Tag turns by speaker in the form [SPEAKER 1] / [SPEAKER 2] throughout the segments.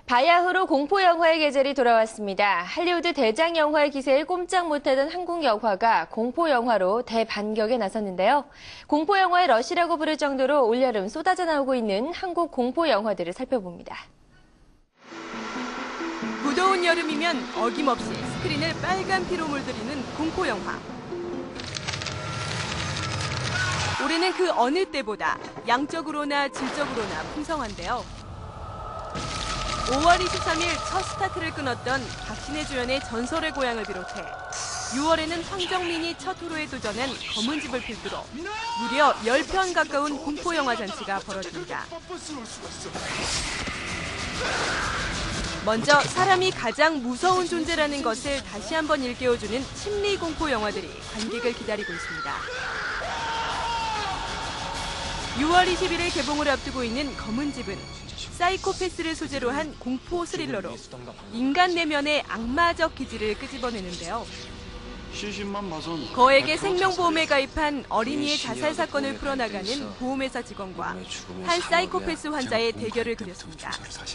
[SPEAKER 1] 바야흐로 공포영화의 계절이 돌아왔습니다. 할리우드 대작 영화의 기세에 꼼짝 못하던 한국 영화가 공포영화로 대반격에 나섰는데요. 공포영화의 러시라고 부를 정도로 올여름 쏟아져 나오고 있는 한국 공포영화들을 살펴봅니다.
[SPEAKER 2] 무더운 여름이면 어김없이 스크린을 빨간 피로 물들이는 공포영화. 올해는 그 어느 때보다 양적으로나 질적으로나 풍성한데요. 5월 23일 첫 스타트를 끊었던 박신혜 주연의 전설의 고향을 비롯해 6월에는 황정민이 첫 호로에 도전한 검은 집을 필두로 무려 10편 가까운 공포영화 잔치가 벌어집니다. 먼저 사람이 가장 무서운 존재라는 것을 다시 한번 일깨워주는 심리 공포 영화들이 관객을 기다리고 있습니다. 6월 21일 개봉을 앞두고 있는 검은 집은 사이코패스를 소재로 한 공포 스릴러로 인간 내면의 악마적 기질을 끄집어내는데요. 거액의 생명보험에 가입한 어린이의 자살 사건을 풀어나가는 보험회사 직원과 한 사이코패스 환자의 대결을 그렸습니다.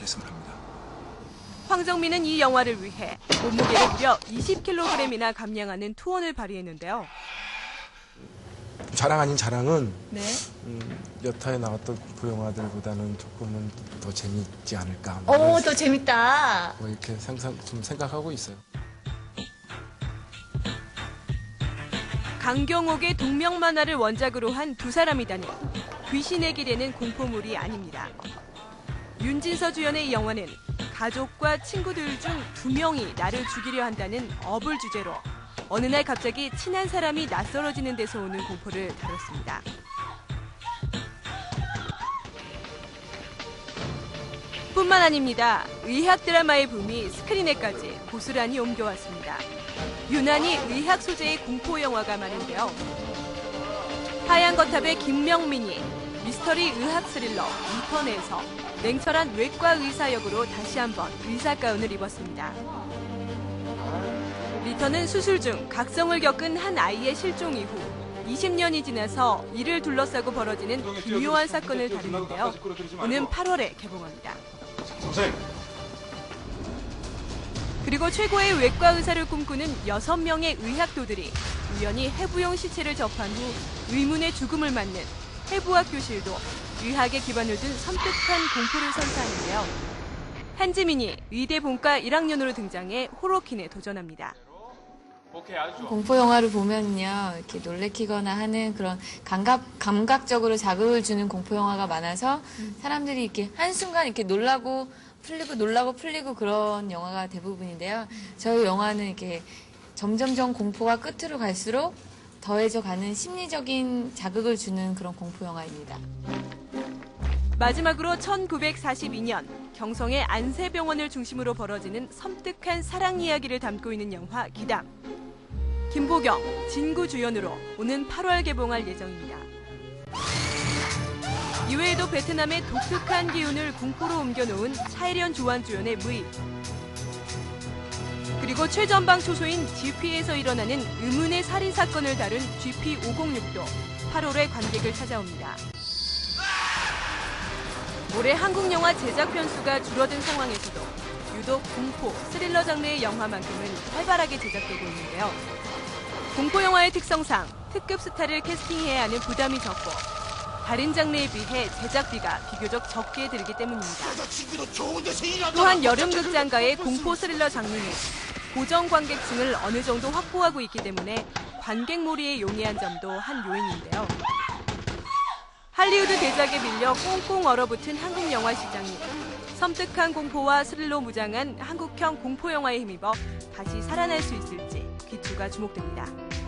[SPEAKER 2] 황정민은 이 영화를 위해 몸무게를 무려 20kg이나 감량하는 투혼을 발휘했는데요.
[SPEAKER 3] 자랑 아닌 자랑은
[SPEAKER 4] 여타에 나왔던 공포영화들보다는 조금은 더 재밌지 않을까.
[SPEAKER 5] 더 재밌다.
[SPEAKER 4] 뭐 이렇게 좀 생각하고 있어요.
[SPEAKER 2] 강경옥의 동명 만화를 원작으로 한 두 사람이다니 귀신의 길에는 공포물이 아닙니다. 윤진서 주연의 이 영화는 가족과 친구들 중 2명이 나를 죽이려 한다는 업을 주제로 어느 날 갑자기 친한 사람이 낯설어지는 데서 오는 공포를 다뤘습니다. 뿐만 아닙니다. 의학 드라마의 붐이 스크린에까지 고스란히 옮겨왔습니다. 유난히 의학 소재의 공포 영화가 많은데요. 하얀 거탑의 김명민이 미스터리 의학 스릴러 인턴에서 냉철한 외과 의사 역으로 다시 한번 의사 가운을 입었습니다. 리턴은 수술 중 각성을 겪은 한 아이의 실종 이후 20년이 지나서 이를 둘러싸고 벌어지는 기묘한 사건을 다루는데요. 오는 8월에 개봉합니다. 그리고 최고의 외과 의사를 꿈꾸는 6명의 의학도들이 우연히 해부용 시체를 접한 후 의문의 죽음을 맞는 해부학 교실도 의학에 기반을 둔 섬뜩한 공포를 선사하는데요. 한지민이 의대 본과 1학년으로 등장해 호러킨에 도전합니다.
[SPEAKER 6] 공포 영화를 보면요, 이렇게 놀래키거나 하는 그런 감각적으로 자극을 주는 공포 영화가 많아서 사람들이 이렇게 한순간 이렇게 놀라고 풀리고 그런 영화가 대부분인데요. 저희 영화는 이렇게 점점점 공포가 끝으로 갈수록 더해져 가는 심리적인 자극을 주는 그런 공포 영화입니다.
[SPEAKER 2] 마지막으로 1942년 경성의 안세병원을 중심으로 벌어지는 섬뜩한 사랑 이야기를 담고 있는 영화 기담. 김보경, 진구 주연으로 오는 8월 개봉할 예정입니다. 이외에도 베트남의 독특한 기운을 공포로 옮겨놓은 차이련 조한 주연의 무입. 그리고 최전방 초소인 GP에서 일어나는 의문의 살인 사건을 다룬 GP506도 8월에 관객을 찾아옵니다. 올해 한국 영화 제작 편수가 줄어든 상황에서도 유독 공포, 스릴러 장르의 영화만큼은 활발하게 제작되고 있는데요. 공포 영화의 특성상 특급 스타를 캐스팅해야 하는 부담이 적고 다른 장르에 비해 제작비가 비교적 적게 들기 때문입니다. 또한 여름 극장가의 공포 스릴러 장르는 고정 관객층을 어느 정도 확보하고 있기 때문에 관객몰이에 용이한 점도 한 요인인데요. 할리우드 대작에 밀려 꽁꽁 얼어붙은 한국 영화 시장이 섬뜩한 공포와 스릴로 무장한 한국형 공포 영화에 힘입어 다시 살아날 수 있을지 귀추가 주목됩니다.